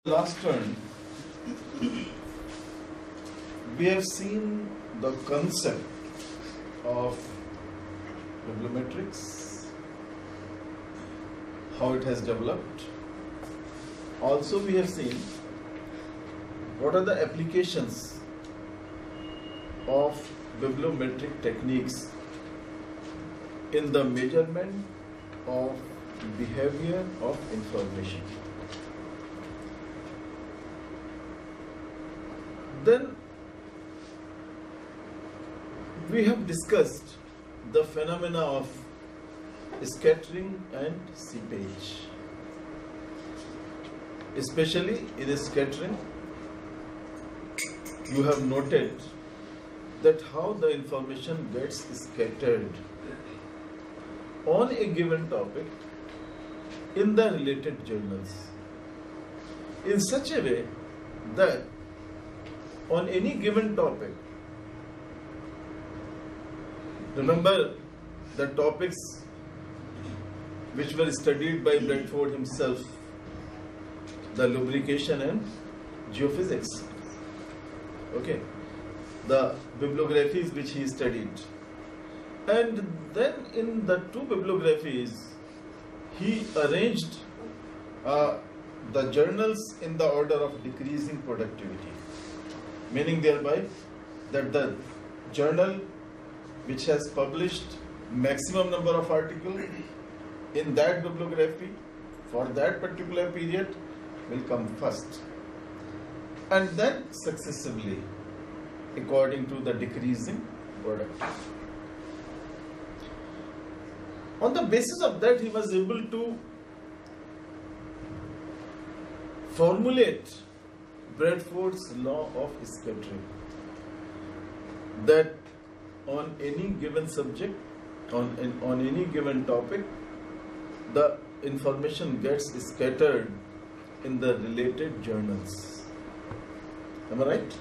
Last turn, we have seen the concept of bibliometrics, how it has developed. Also, we have seen what are the applications of bibliometric techniques in the measurement of behavior of information. Then we have discussed the phenomena of scattering and seepage. Especially in scattering, you have noted that how the information gets scattered on a given topic in the related journals in such a way that on any given topic, remember the topics which were studied by Bradford himself, the lubrication and geophysics, okay, the bibliographies which he studied. And then in the two bibliographies, he arranged the journals in the order of decreasing productivity. Meaning thereby that the journal which has published maximum number of articles in that bibliography for that particular period will come first, and then successively according to the decreasing productivity. On the basis of that, he was able to formulate Bradford's law of scattering, that on any given subject, on any given topic, the information gets scattered in the related journals. Am I right?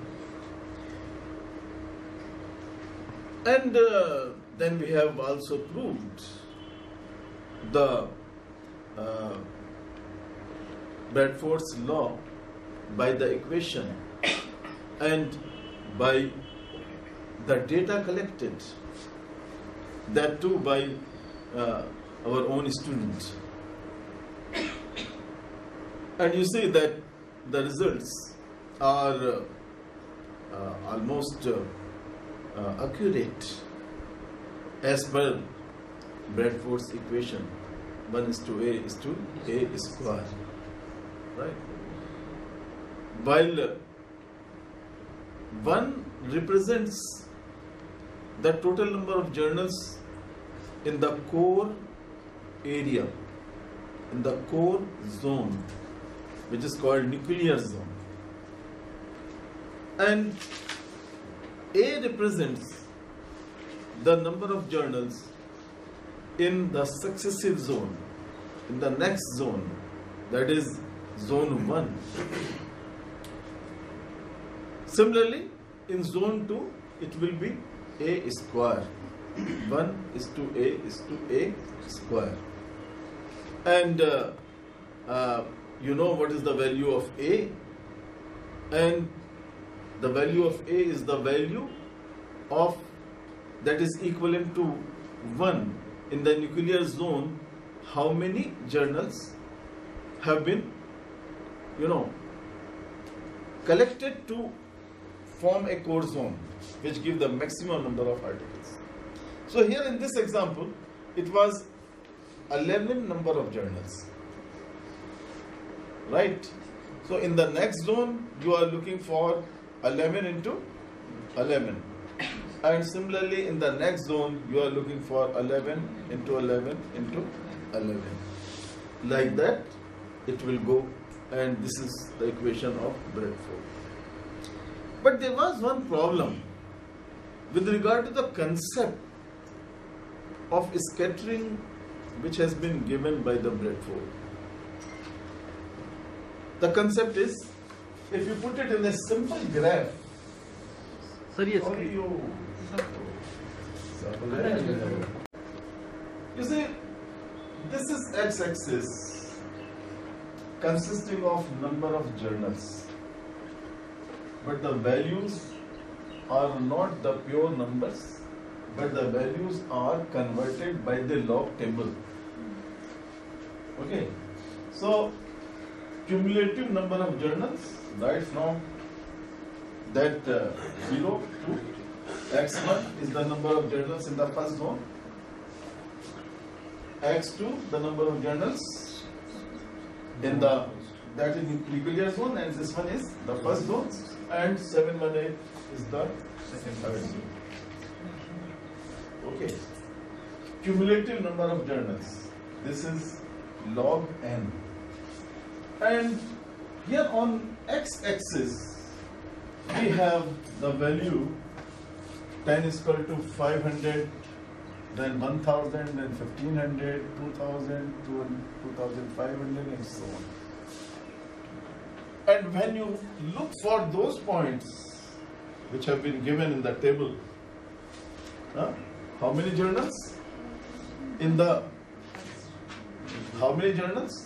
And then we have also proved the Bradford's law by the equation and by the data collected, that too by our own students. And you see that the results are almost accurate as per Bradford's equation. 1:A is to A square, right? While 1 represents the total number of journals in the core area, in the core zone, which is called nuclear zone, and A represents the number of journals in the successive zone, in the next zone, that is zone 1. Similarly, in zone 2, it will be A square. 1:A is to A square. And you know what is the value of A? And the value of A is the value of that is equivalent to 1 in the nuclear zone. How many journals have been, collected to form a core zone, which give the maximum number of articles. So here in this example, it was 11 number of journals, right? So in the next zone, you are looking for 11 into 11. And similarly, in the next zone, you are looking for 11 into 11 into 11. Like that, it will go, and this is the equation of Bradford. But there was one problem with regard to the concept of scattering which has been given by the Bradford. The concept is, if you put it in a simple graph, you see, this is x-axis consisting of number of journals, but the values are not the pure numbers, but the values are converted by the log table. Okay, so cumulative number of journals, right from that 0 to x1 is the number of journals in the first zone, x2 the number of journals in the that is nuclear zone, and this one is the first zone, and 718 is the third zone. Okay, cumulative number of journals, this is log n, and here on x-axis we have the value 10 is equal to 500, then 1000, then 1500, 2000, 2500, and so on. And when you look for those points which have been given in the table, how many journals? In the how many journals?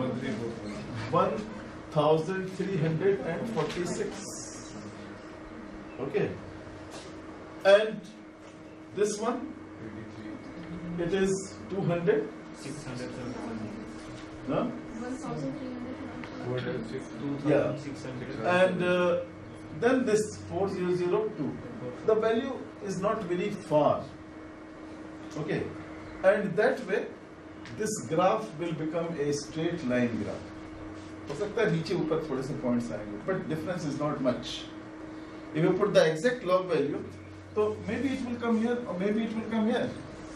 1346. Okay. And this one, it is 200. 600. No? 1,300. Yeah. And then this 4002. The value is not very far. Okay. And that way, this graph will become a straight line graph. हो सकता है नीचे ऊपर थोड़े से points आएंगे, but difference is not much. If you put the exact log value, so maybe it will come here or maybe it will come here.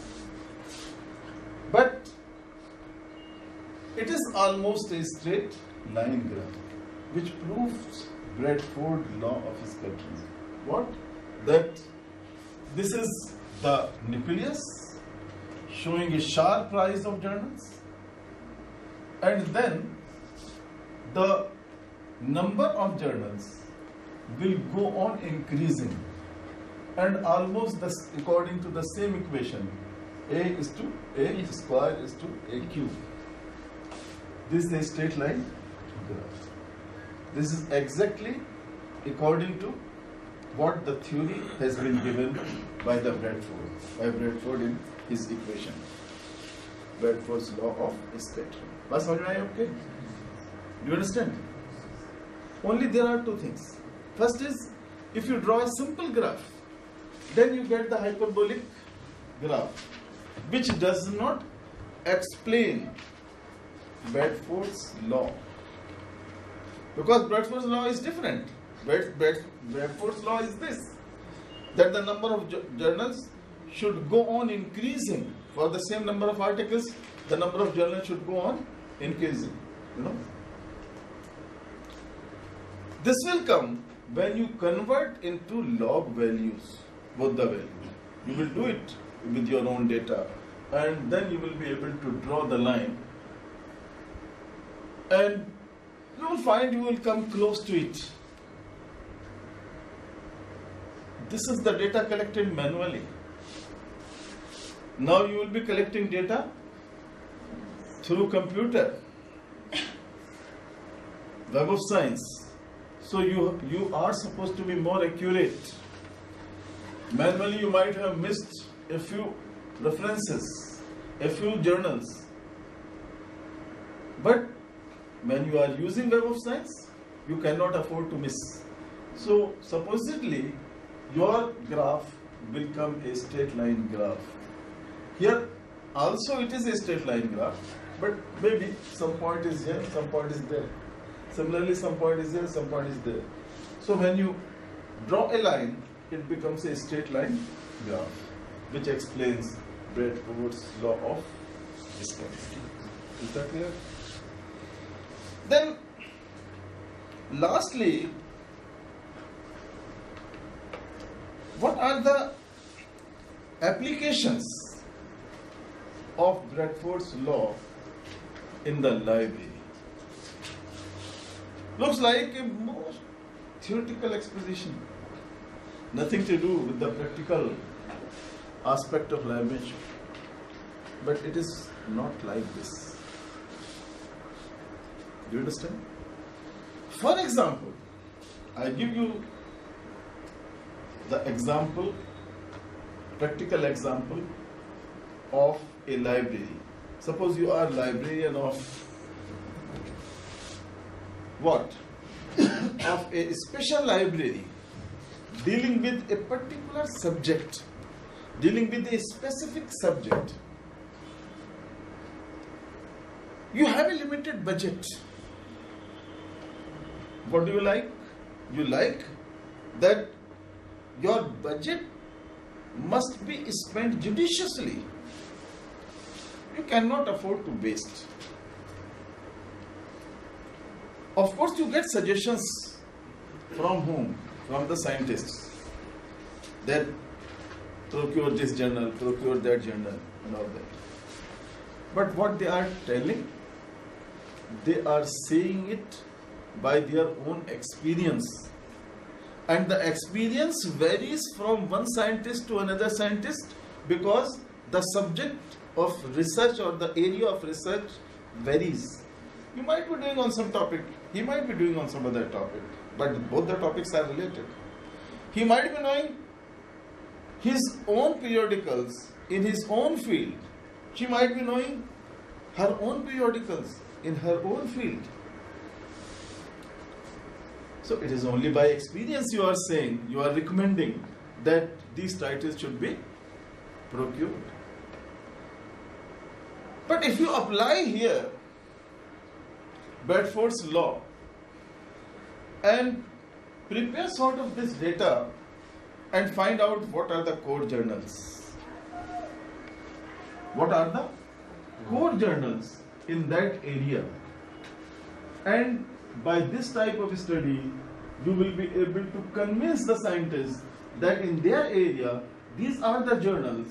But it is almost a straight line graph, which proves Bradford law of scattering. What? That this is the nucleus showing a sharp rise of journals, and then the number of journals will go on increasing, and almost according to the same equation, A is to A square is to A cube. This is a straight line graph. This is exactly according to what the theory has been given by Bradford in his equation, Bradford's law of scattering. Bas samajh mein aaya aapke? Do you understand? Only there are two things. First is, if you draw a simple graph, then you get the hyperbolic graph, which does not explain Bradford's law. Because Bradford's law is different. Bradford's law is this, that the number of journals should go on increasing. For the same number of articles, the number of journals should go on increasing. You know? This will come when you convert into log values, both the values. You will do it with your own data, and then you will be able to draw the line, and you will find you will come close to it. This is the data collected manually. Now you will be collecting data through computer, Web of Science. So you are supposed to be more accurate. Manually you might have missed a few references, a few journals. But when you are using Web of Science, you cannot afford to miss. So supposedly your graph will come a straight line graph. Here also it is a straight line graph, but maybe some point is here, some point is there. Similarly, some point is here, some point is there. So when you draw a line, it becomes a straight line graph, which explains Bradford's law of scattering. Is that clear? Then, lastly, what are the applications of Bradford's law in the library? Looks like a most theoretical exposition, nothing to do with the practical aspect of language. But it is not like this. Do you understand? For example, I give you the example, practical example of a library. Suppose you are librarian of what? Of a special library dealing with a particular subject, dealing with a specific subject. You have a limited budget. What do you like? You like that your budget must be spent judiciously. You cannot afford to waste. Of course, you get suggestions from whom? From the scientists. That procure this journal, procure that journal, and all that. But what they are telling, they are saying it by their own experience. And the experience varies from one scientist to another scientist because the subject of research or the area of research varies. You might be doing on some topic, he might be doing on some other topic, but both the topics are related. He might be knowing his own periodicals in his own field. She might be knowing her own periodicals in her own field. So it is only by experience you are saying, you are recommending that these titles should be procured. But if you apply here Bradford's law and prepare sort of this data and find out what are the core journals. What are the core journals in that area? And by this type of study, you will be able to convince the scientists that in their area, these are the journals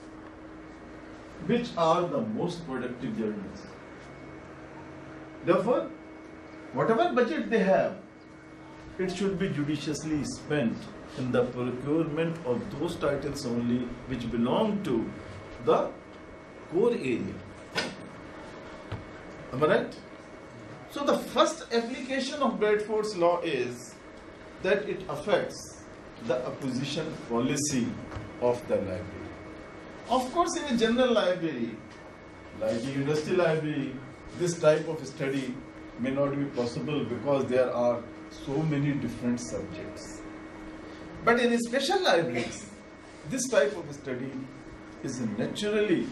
which are the most productive journals. Therefore, whatever budget they have, it should be judiciously spent in the procurement of those titles only which belong to the core area. Am I right? So the first application of Bradford's law is that it affects the acquisition policy of the library. Of course, in a general library, like a university library, this type of study may not be possible because there are so many different subjects. But in special libraries, this type of study is naturally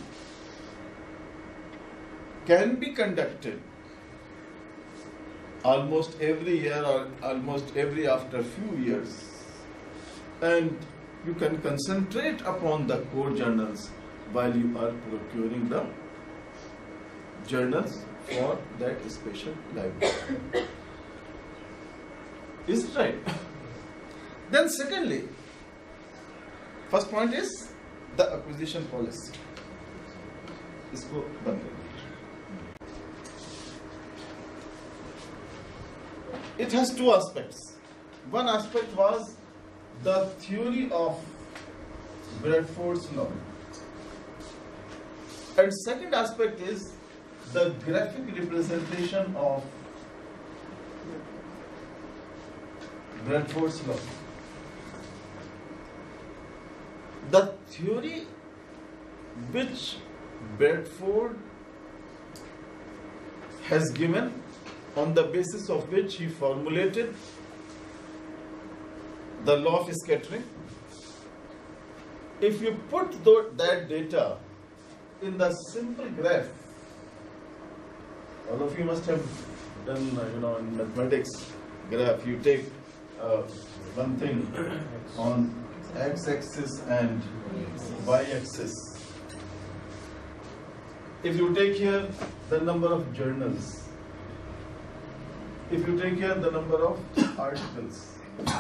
can be conducted almost every year or almost every after few years, and you can concentrate upon the core journals while you are procuring the journals for that special library. Is it right? Then secondly, first point is the acquisition policy. इसको बंद कर दीजिए. It has two aspects. One aspect was the theory of Bradford's law. And second aspect is the graphic representation of Bradford's law. The theory which Bradford has given, on the basis of which he formulated the law of scattering, if you put that data in the simple graph, all of you must have done, in mathematics graph, you take one thing on x-axis and y-axis. If you take here the number of journals, if you take here the number of articles,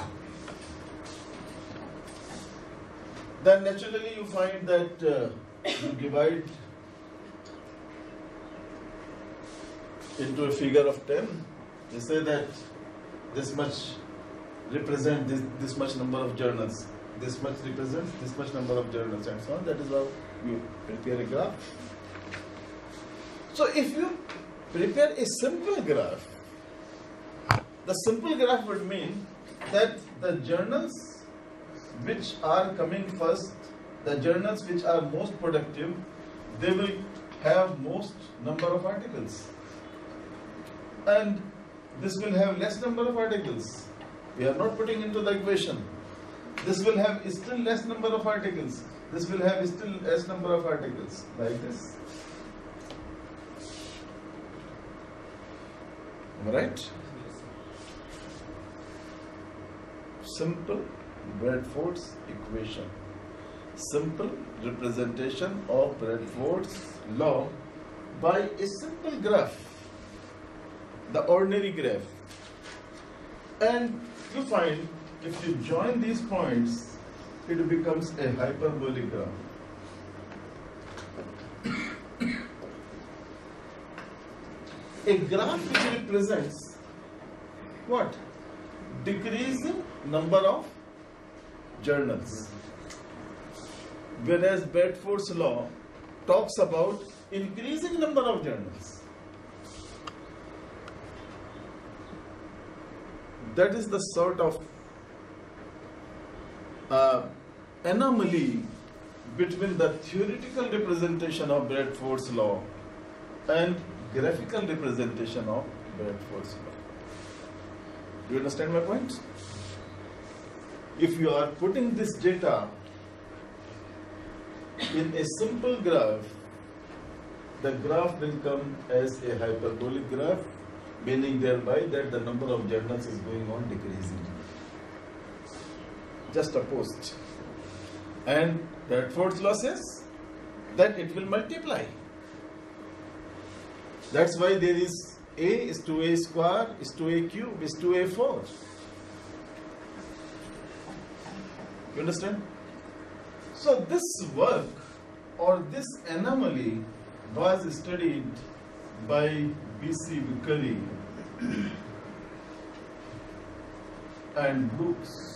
then naturally you find that you divide into a figure of 10. You say that this much represents this much number of journals, this much represents this much number of journals, and so on. That is how you prepare a graph. So if you prepare a simple graph the simple graph would mean that the journals which are coming first, the journals which are most productive, they will have most number of articles. And this will have less number of articles. We are not putting into the equation. This will have still less number of articles. This will have still less number of articles, like this. Am I right? Simple Bradford's equation. Simple representation of Bradford's law by a simple graph, the ordinary graph. And you find if you join these points, it becomes a hyperbolic graph. A graph which represents what? Decreasing number of journals. Whereas Bradford's law talks about increasing number of journals. That is the sort of anomaly between the theoretical representation of Bradford's law and graphical representation of Bradford's law. Do you understand my point? If you are putting this data in a simple graph, the graph will come as a hyperbolic graph, meaning thereby that the number of journals is going on decreasing. Just opposed. And Bradford's law says that it will multiply. That's why there is A is to A square is to A cube is to A4. You understand? So this work or this anomaly was studied by B.C. Vickery and Brooks.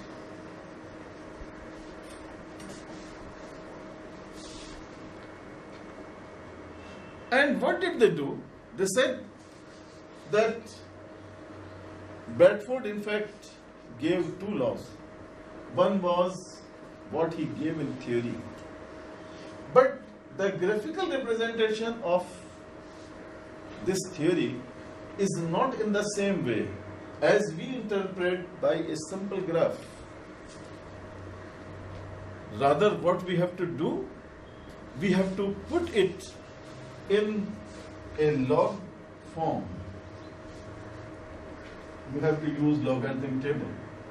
And what did they do? They said that Bradford in fact gave two laws. One was what he gave in theory. But the graphical representation of this theory is not in the same way as we interpret by a simple graph. Rather, what we have to do, we have to put it in a log form. You have to use logarithm table.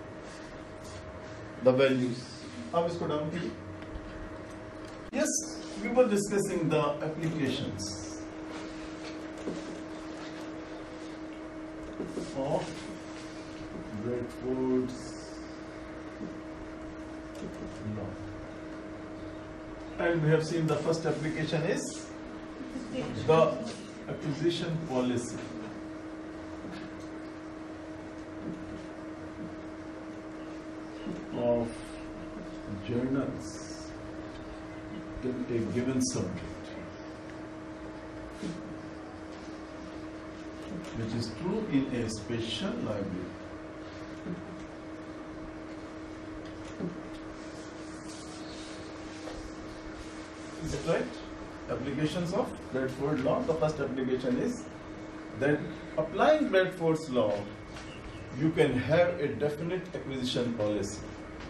The values. अब इसको down कीजिए. Yes, we were discussing the applications of Bradford's law. And we have seen the first application is the acquisition policy. Of journals in a given subject, which is true in a special library. Is it right? Applications of Bradford law. The first application is that applying Bradford's law, you can have a definite acquisition policy,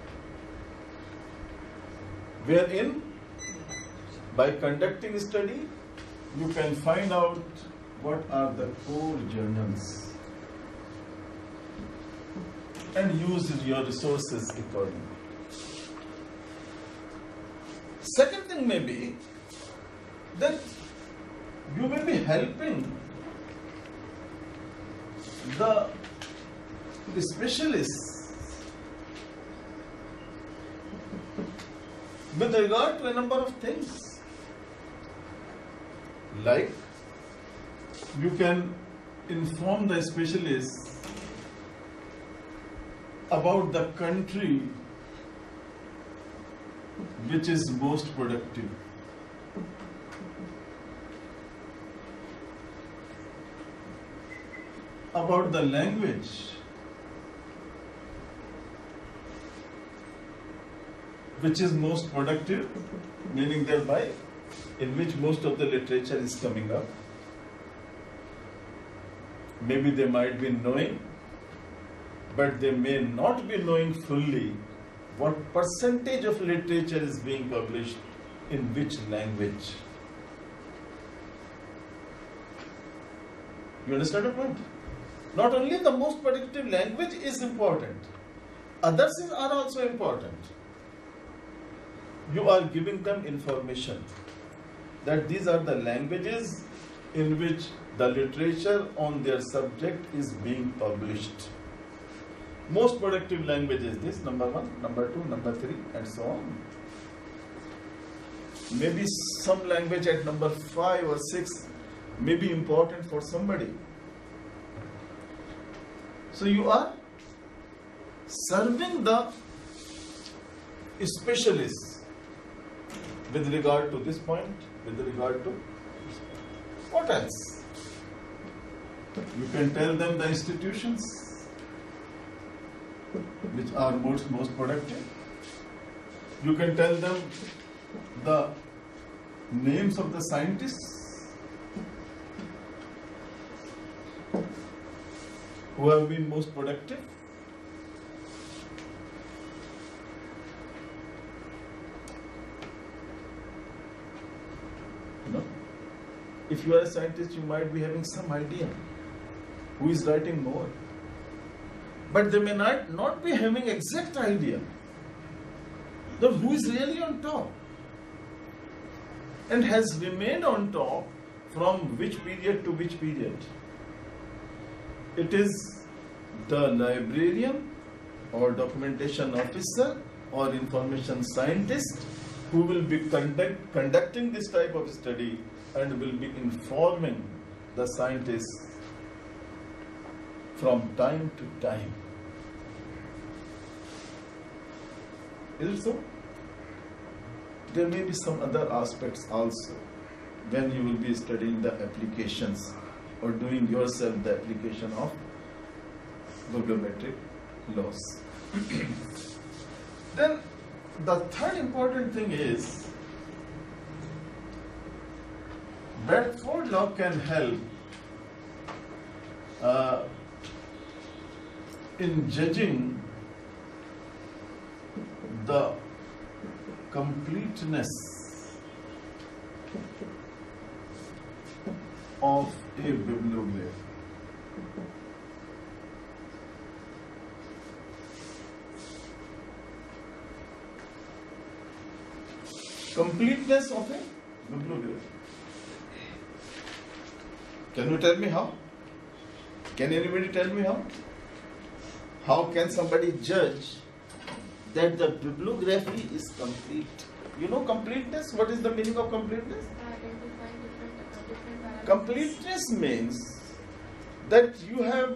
wherein by conducting a study, you can find out what are the core journals and use your resources accordingly. Second thing may be that you will be helping the specialists with regard to a number of things. Like, you can inform the specialists about the country which is most productive. about the language which is most productive, meaning thereby in which most of the literature is coming up. Maybe they might be knowing, but they may not be knowing fully what percentage of literature is being published in which language. You understand the point? Not only the most productive language is important, others are also important. You are giving them information that these are the languages in which the literature on their subject is being published. Most productive language is this, number 1, number 2, number 3, and so on. Maybe some language at number 5 or 6 may be important for somebody. So you are serving the specialists with regard to this point, with regard to what else? You can tell them the institutions which are most productive. You can tell them the names of the scientists who have been most productive. You know, if you are a scientist, you might be having some idea who is writing more, but they may not be having exact idea of who is really on top and has remained on top from which period to which period. It is the librarian or documentation officer or information scientist who will be conducting this type of study and will be informing the scientists from time to time. Is it so? There may be some other aspects also when you will be studying the applications or doing yourself the application of bibliometric laws. Then the third important thing is Bedford law can help in judging the completeness of a bibliography. Completeness of a bibliography. Can you tell me how? Can anybody tell me how? How can somebody judge that the bibliography is complete? You know completeness? What is the meaning of completeness? Different Completeness means that you have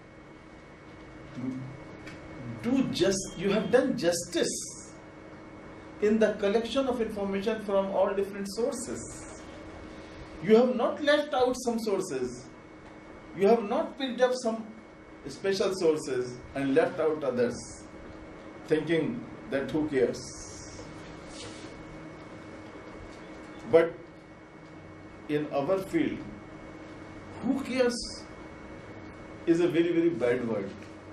done justice in the collection of information from all different sources. You have not left out some sources. You have not picked up some special sources and left out others, thinking that who cares. But in our field, who cares is a very, very bad word.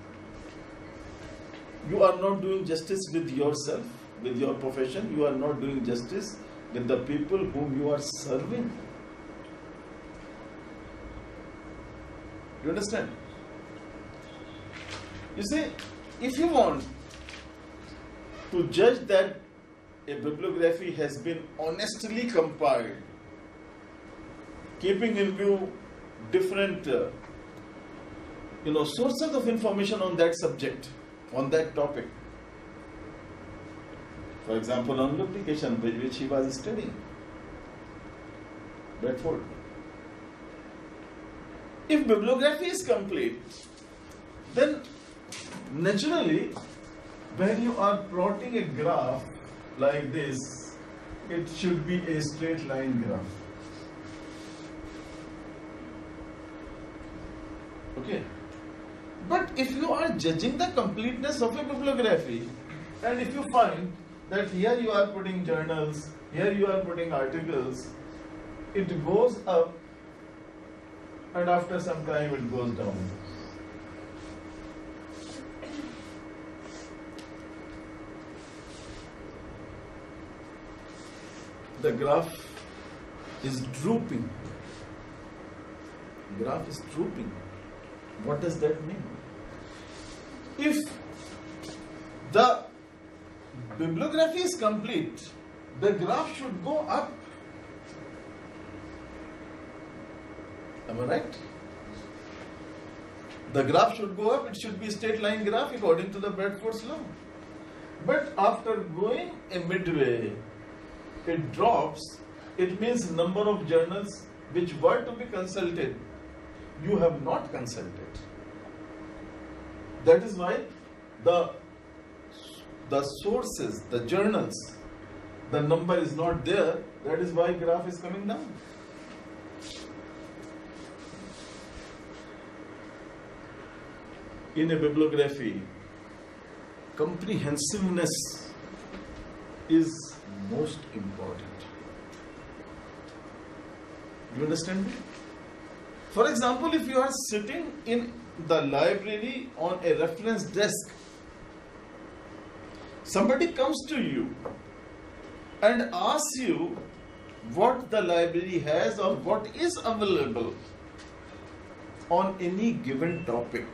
You are not doing justice with yourself, with your profession. You are not doing justice with the people whom you are serving. You understand? You see, if you want to judge that a bibliography has been honestly compiled, keeping in view different sources of information on that subject, on that topic. For example, on lubrication, which he was studying, Bedford. If bibliography is complete, then naturally, when you are plotting a graph like this, it should be a straight line graph. Okay? are judging the completeness of a bibliography, and if you find that here you are putting journals, here you are putting articles, it goes up and after some time it goes down. The graph is drooping. Graph is drooping. What does that mean? If the bibliography is complete, the graph should go up. Am I right? The graph should go up. It should be a straight line graph according to the Bradford's law. But after going a midway, it drops. It means number of journals which were to be consulted, you have not consulted. That is why the sources, the journals, the number is not there. That is why graph is coming down. In a bibliography, comprehensiveness is most important. You understand me? For example, if you are sitting in the library on a reference desk, somebody comes to you and asks you what the library has or what is available on any given topic.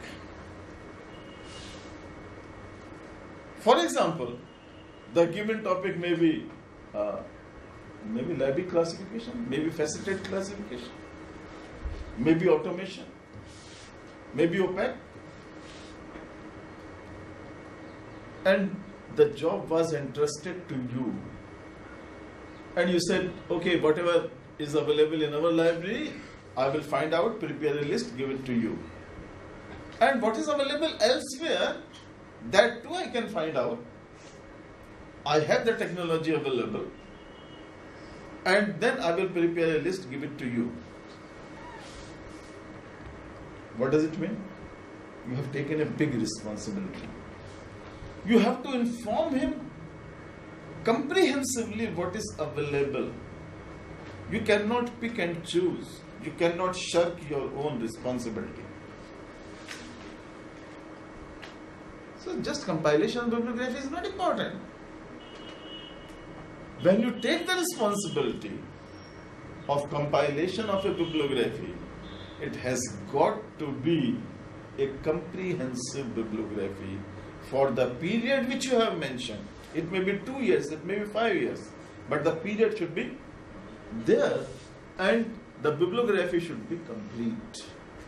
For example, the given topic may be library classification, maybe faceted classification, maybe automation, maybe OPAC. And the job was entrusted to you. And you said, okay, whatever is available in our library, I will find out, prepare a list, give it to you. And what is available elsewhere, that too I can find out. I have the technology available. And then I will prepare a list, give it to you. What does it mean? You have taken a big responsibility. You have to inform him comprehensively what is available. You cannot pick and choose. You cannot shirk your own responsibility. So just compilation of bibliography is not important. When you take the responsibility of compilation of a bibliography, it has got to be a comprehensive bibliography for the period which you have mentioned. It may be 2 years, it may be 5 years, but the period should be there and the bibliography should be complete.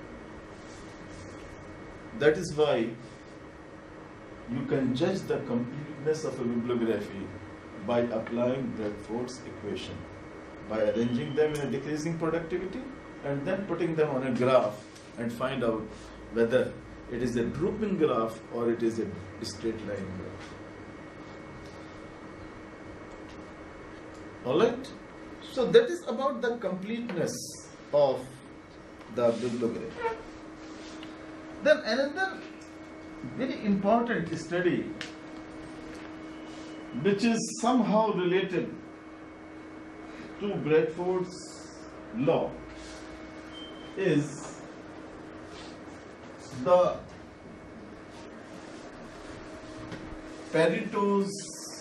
That is why you can judge the completeness of a bibliography by applying Bradford's equation, by arranging them in a decreasing productivity and then putting them on a graph and find out whether it is a drooping graph or it is a straight line graph. Alright? So that is about the completeness of the bibliography. Then another very important study which is somehow related to Bradford's law is the Pareto's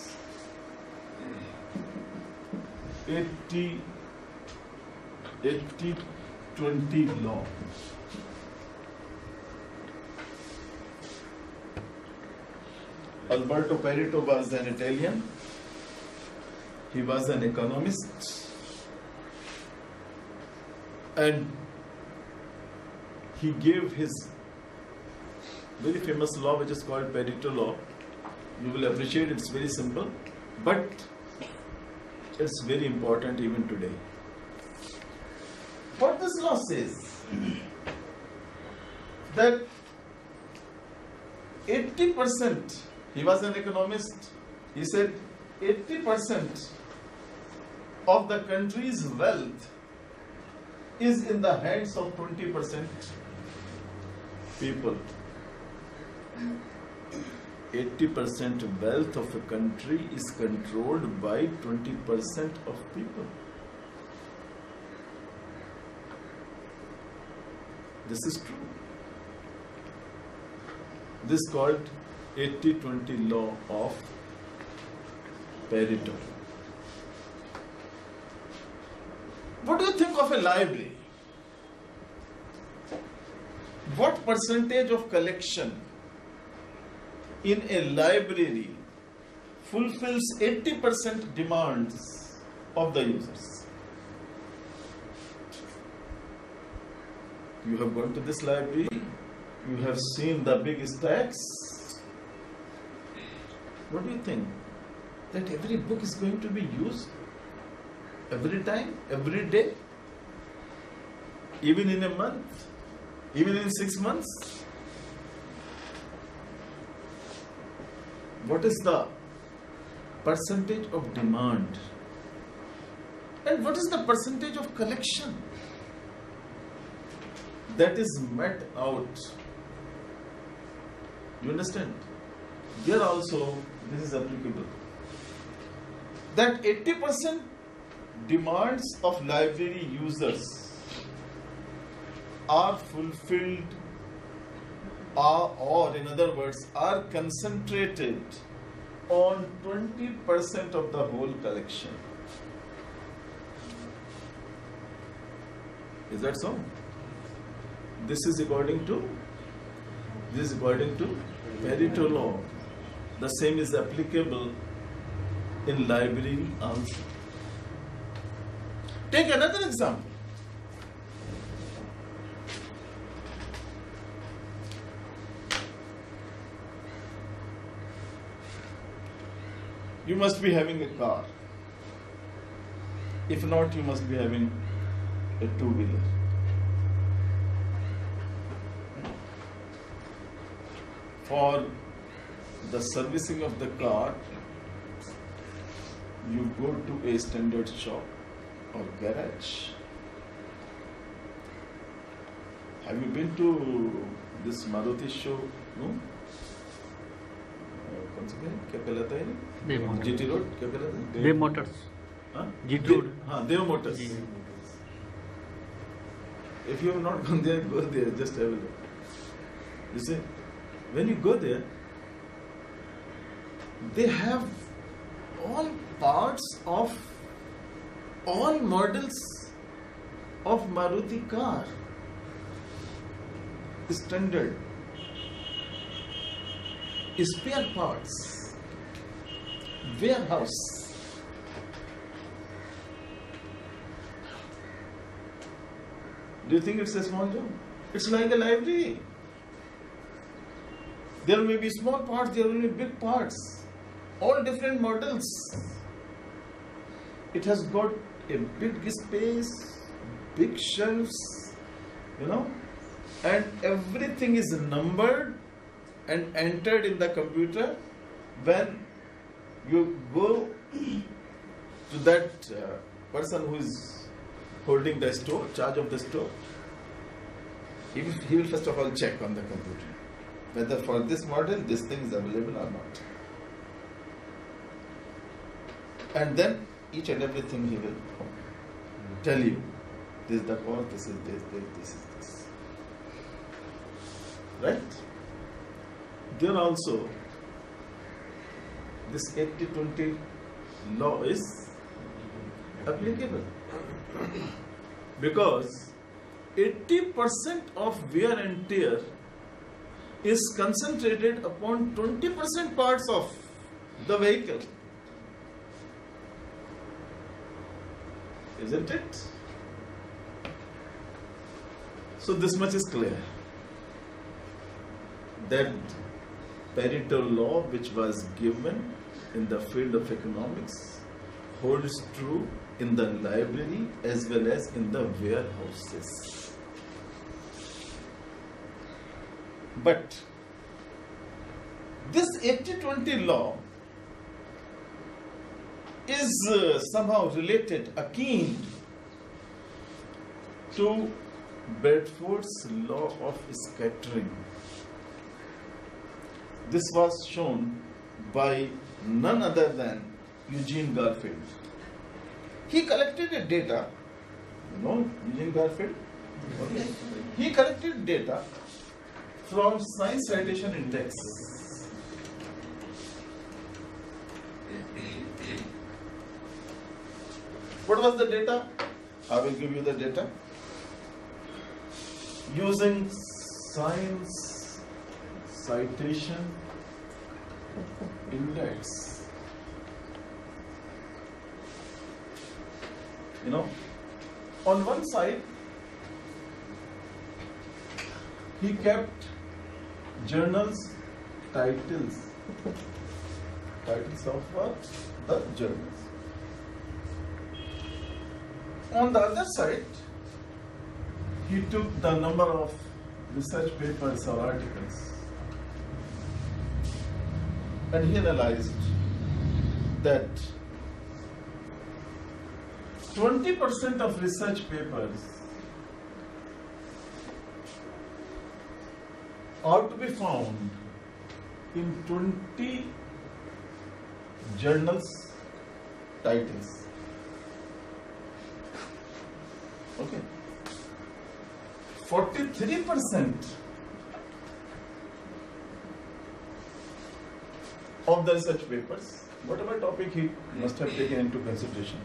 80-20 law. Alberto Pareto was an Italian. He was an economist. And he gave his very famous law, which is called Pareto law. You will appreciate it's very simple, but it's very important even today. What this law says, that 80%, he was an economist, he said 80% of the country's wealth is in the hands of 20% people. 80% wealth of a country is controlled by 20% of people. This is true. This is called 80-20 law of Pareto. What do you think of a library? What percentage of collection in a library fulfills 80% demands of the users? You have gone to this library, you have seen the big stacks. What do you think? That every book is going to be used every time, every day, even in a month, even in 6 months? What is the percentage of demand? And what is the percentage of collection that is met out? You understand? Here also, this is applicable. That 80% demands of library users are fulfilled, or in other words, are concentrated on 20% of the whole collection. Is that so? This is according to Pareto law. The same is applicable in library also. Take another example. You must be having a car. If not, you must be having a two-wheeler. For the servicing of the car, you go to a standard shop or garage. Have you been to this Maruti show? No? क्या कहलाता है? GT Road क्या कहलाता है? Dev Motors. हाँ? GT Road. हाँ, Dev Motors. If you have not gone there, go there. Just have a look. You see, when you go there, they have all parts of all models of Maruti car. Standard. Spare parts. Warehouse. Do you think it's a small job? It's like a library. There may be small parts, there will be big parts. All different models. It has got a big space, big shelves, and everything is numbered and entered in the computer. When you go to that person who is holding the store, charge of the store, he will first of all check on the computer whether for this model this thing is available or not. And then each and everything he will tell you. This is the cost, this is this is this. Right? There also, this 80-20 law is applicable. Because 80% of wear and tear is concentrated upon 20% parts of the vehicle. Isn't it? So this much is clear. That Pareto law, which was given in the field of economics, holds true in the library as well as in the warehouses. But this 80-20 law is somehow related, akin to Bedford's law of scattering. This was shown by none other than Eugene Garfield. He collected a data, you know Eugene Garfield? Okay. He collected data from Science Citation Index. What was the data? I will give you the data. Using Science Citation Index. You know, on one side, he kept journals titles of what? The journals. On the other side, he took the number of research papers or articles, and he analyzed that 20% of research papers are to be found in 20 journals titles. Okay. 43% of the research papers, whatever topic he must have taken into consideration,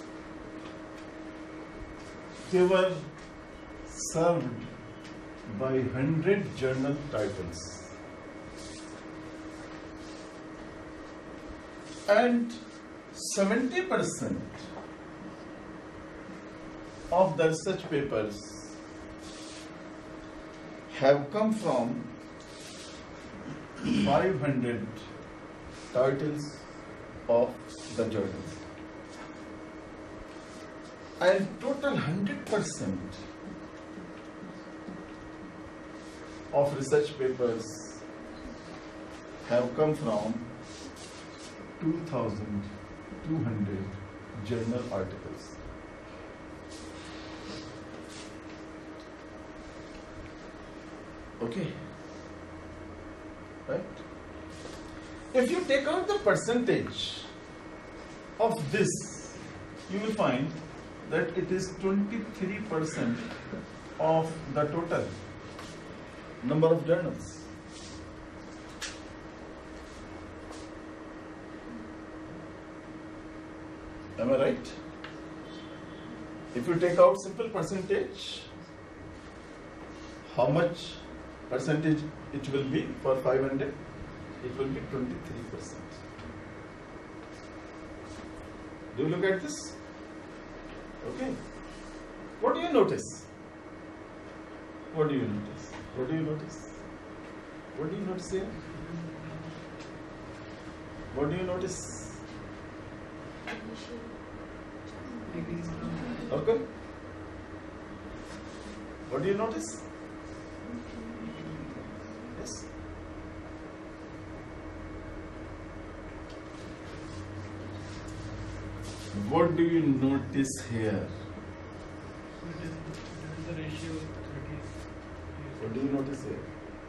they were served by 100 journal titles. And 70% of the research papers have come from 500 titles of the journals. And total 100% of research papers have come from 2,200 journal articles. Okay, right? If you take out the percentage of this, you will find that it is 23% of the total number of journals. Am I right? If you take out simple percentage, how much percentage it will be for 500? It will be 23%. Do you look at this? Okay. What do you notice? What do you notice? What do you notice? What do you notice here? What do you notice? Okay. What do you notice? Yes. What do you notice here? It is the ratio 30. What do you notice here?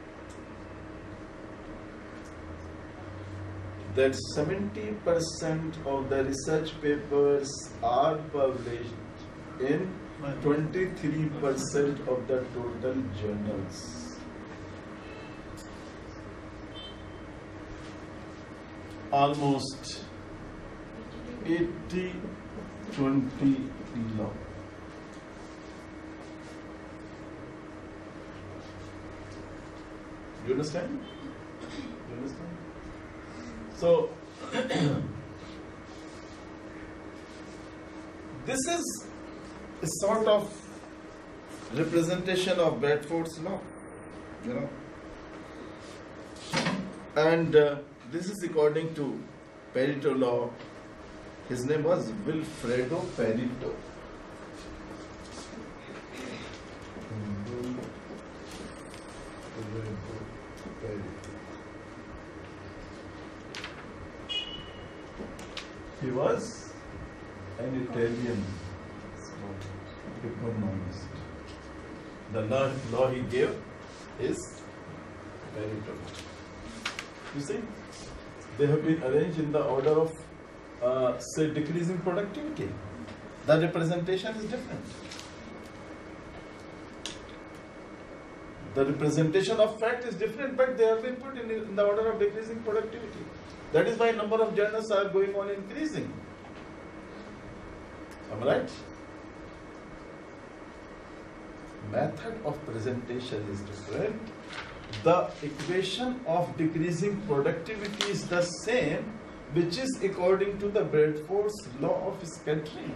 That 70% of the research papers are published in 23% of the total journals. Almost 80-20 law. Do you understand? Do you understand? So, this is a sort of representation of Bradford's law, you know. And this is according to Pareto law. His name was Vilfredo Pareto. He was an Italian economist. The law he gave is Pareto. You see, they have been arranged in the order of, say, decreasing productivity. The representation is different. The representation of fact is different, but they have been put in the order of decreasing productivity. That is why number of journals are going on increasing. Am I right? Method of presentation is different. The equation of decreasing productivity is the same, which is according to the Bradford's law of scattering.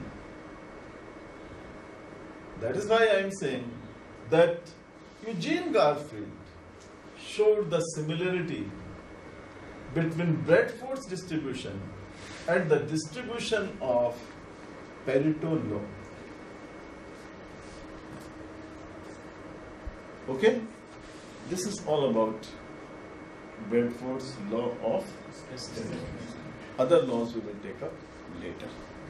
That is why I am saying that Eugene Garfield showed the similarity between Bradford's distribution and the distribution of Pareto law. Okay? This is all about Bradford's law of scattering. Other laws we will take up later.